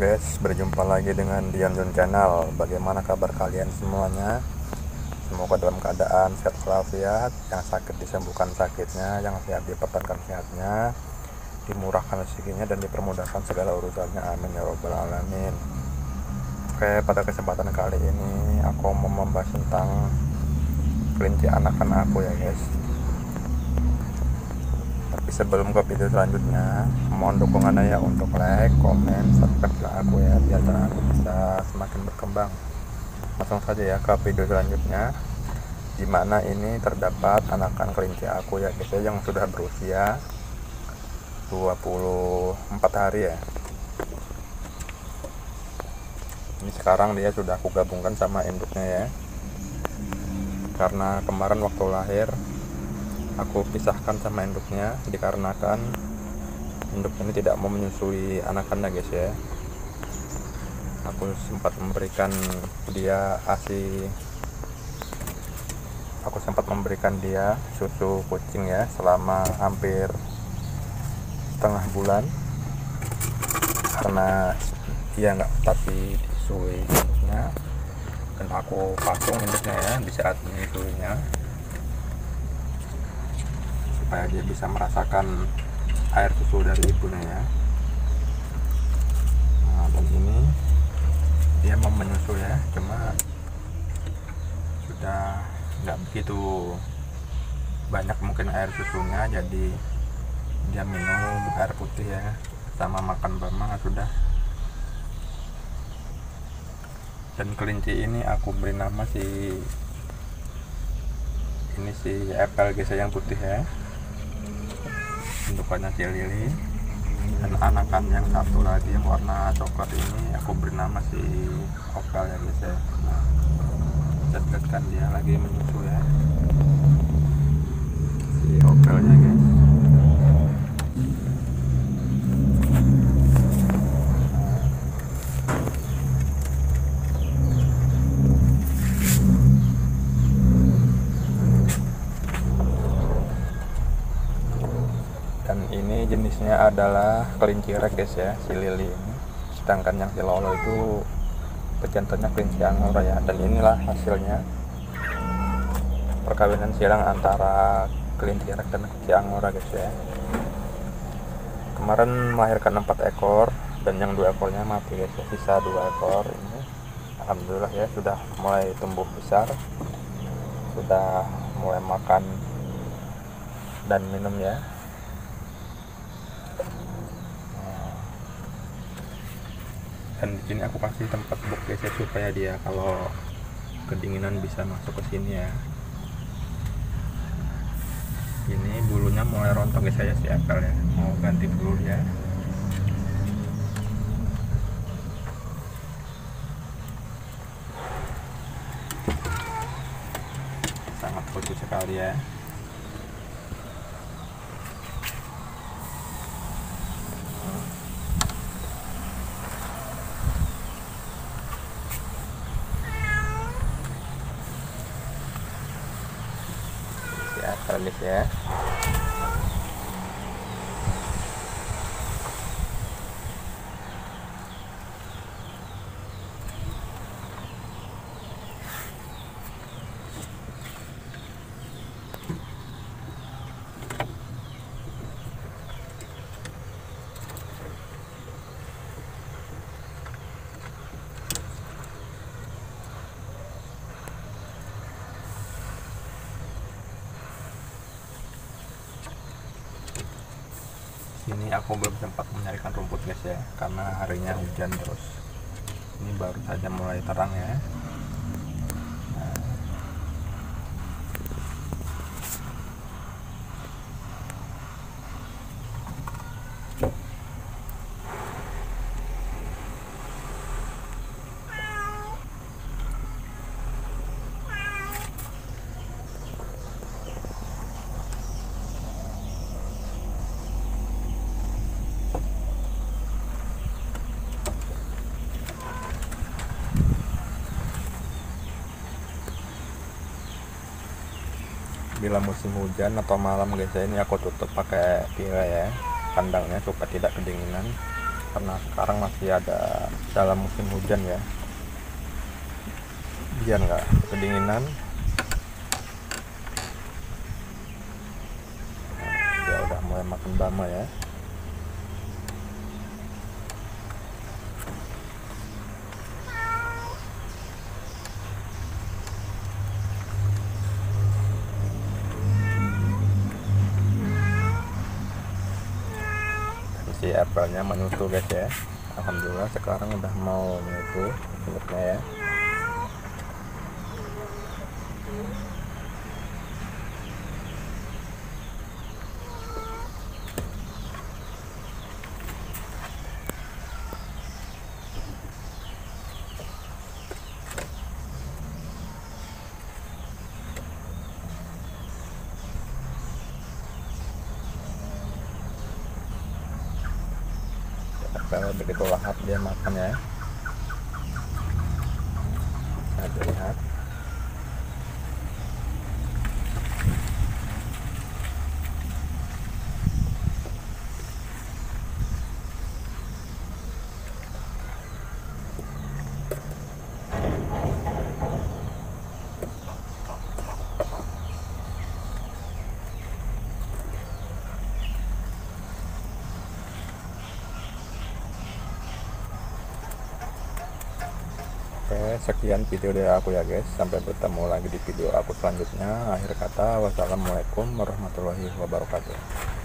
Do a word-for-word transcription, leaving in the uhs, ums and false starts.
guys, berjumpa lagi dengan Dian John Channel. Bagaimana kabar kalian semuanya? Semoga dalam keadaan sehat walafiat, yang sakit disembuhkan sakitnya, yang sehat dipertahankan sehatnya, dimurahkan rezekinya dan dipermudahkan segala urusannya. Amin ya robbal alamin. Oke, pada kesempatan kali ini aku mau membahas tentang kelinci anakan aku ya guys. Tapi sebelum ke video selanjutnya, mohon dukungannya ya untuk like, komen, subscribe aku ya, biar channel aku bisa semakin berkembang. Langsung saja ya ke video selanjutnya, dimana ini terdapat anakan kelinci aku ya guys, yang sudah berusia dua puluh empat hari ya. Ini sekarang dia sudah aku gabungkan sama induknya ya, karena kemarin waktu lahir aku pisahkan sama induknya dikarenakan induk ini tidak mau menyusui anakannya guys ya. Aku sempat memberikan dia asi aku sempat memberikan dia susu kucing ya selama hampir setengah bulan, karena dia nggak tapi disui induknya, dan aku pasung induknya ya di saat menyusuinya supaya dia bisa merasakan air susu dari ibunya ya. Nah, dan ini dia mau menyusu ya, cuma sudah nggak begitu banyak mungkin air susunya, jadi dia minum air putih ya, sama makan bama sudah. Dan kelinci ini aku beri nama si ini si Apple guys yang putih ya, bentukannya si Lili. Dan anakan yang satu lagi yang warna coklat ini aku beri nama si Opel ya guys ya. Nah, lihat-lihat dia lagi menyusu ya, si Opelnya guys. Dan ini jenisnya adalah kelinci rek guys ya, si Lili ini. Sedangkan yang si Lolo itu pejantannya kelinci angora ya. Dan inilah hasilnya perkawinan silang antara kelinci rek dan kelinci angora guys ya. Kemarin melahirkan empat ekor dan yang dua ekornya mati guys ya. Sisa dua ekor ini alhamdulillah ya sudah mulai tumbuh besar, sudah mulai makan dan minum ya. Dan di sini aku kasih tempat box guys ya, supaya dia kalau kedinginan bisa masuk ke sini ya. Ini bulunya mulai rontok guys ya, si Apple ya, mau ganti bulu ya. Sangat lucu sekali ya. Ya, terlis ya. Ini aku belum sempat menyarikan rumput guys ya, karena harinya hujan terus. Ini baru saja mulai terang ya. Bila musim hujan atau malam guys ya, ini aku tutup pakai tirai ya kandangnya supaya tidak kedinginan. karena sekarang masih ada dalam musim hujan ya, biar nggak kedinginan. Nah, dia udah mulai makan bama ya. Si apelnya menyusu guys ya. Alhamdulillah sekarang udah mau menyusu mulutnya ya. Kalau begitu lahap dia makan ya. Nah, lihat. Oke, sekian video dari aku ya guys. Sampai bertemu lagi di video aku selanjutnya. Akhir kata, wassalamualaikum warahmatullahi wabarakatuh.